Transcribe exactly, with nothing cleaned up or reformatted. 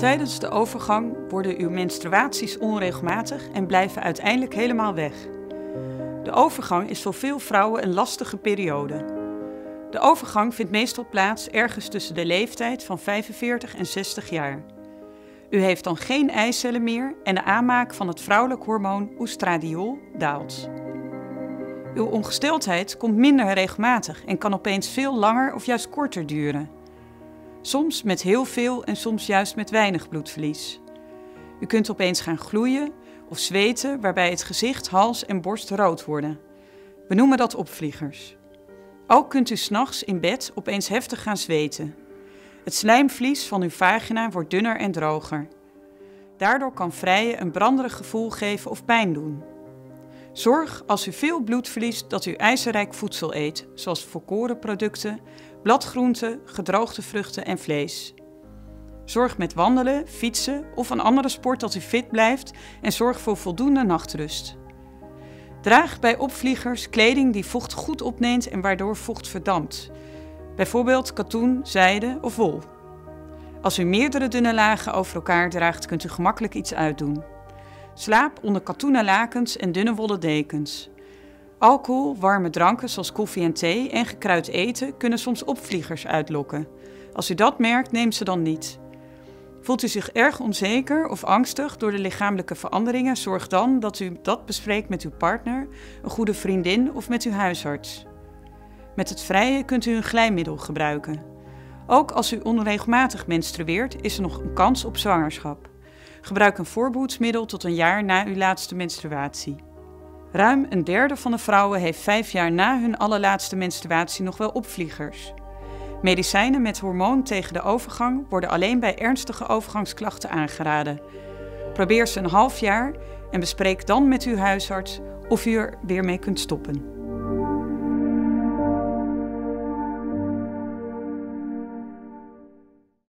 Tijdens de overgang worden uw menstruaties onregelmatig en blijven uiteindelijk helemaal weg. De overgang is voor veel vrouwen een lastige periode. De overgang vindt meestal plaats ergens tussen de leeftijd van vijfenveertig en zestig jaar. U heeft dan geen eicellen meer en de aanmaak van het vrouwelijk hormoon oestradiol daalt. Uw ongesteldheid komt minder regelmatig en kan opeens veel langer of juist korter duren. Soms met heel veel en soms juist met weinig bloedverlies. U kunt opeens gaan gloeien of zweten waarbij het gezicht, hals en borst rood worden. We noemen dat opvliegers. Ook kunt u 's nachts in bed opeens heftig gaan zweten. Het slijmvlies van uw vagina wordt dunner en droger. Daardoor kan vrijen een branderig gevoel geven of pijn doen. Zorg als u veel bloed verliest dat u ijzerrijk voedsel eet, zoals volkoren producten, bladgroenten, gedroogde vruchten en vlees. Zorg met wandelen, fietsen of een andere sport dat u fit blijft en zorg voor voldoende nachtrust. Draag bij opvliegers kleding die vocht goed opneemt en waardoor vocht verdampt. Bijvoorbeeld katoen, zijde of wol. Als u meerdere dunne lagen over elkaar draagt, kunt u gemakkelijk iets uitdoen. Slaap onder katoenen lakens en dunne wollen dekens. Alcohol, warme dranken zoals koffie en thee en gekruid eten kunnen soms opvliegers uitlokken. Als u dat merkt, neem ze dan niet. Voelt u zich erg onzeker of angstig door de lichamelijke veranderingen, zorg dan dat u dat bespreekt met uw partner, een goede vriendin of met uw huisarts. Met het vrije kunt u een glijmiddel gebruiken. Ook als u onregelmatig menstrueert, is er nog een kans op zwangerschap. Gebruik een voorbehoedsmiddel tot een jaar na uw laatste menstruatie. Ruim een derde van de vrouwen heeft vijf jaar na hun allerlaatste menstruatie nog wel opvliegers. Medicijnen met hormoon tegen de overgang worden alleen bij ernstige overgangsklachten aangeraden. Probeer ze een half jaar en bespreek dan met uw huisarts of u er weer mee kunt stoppen.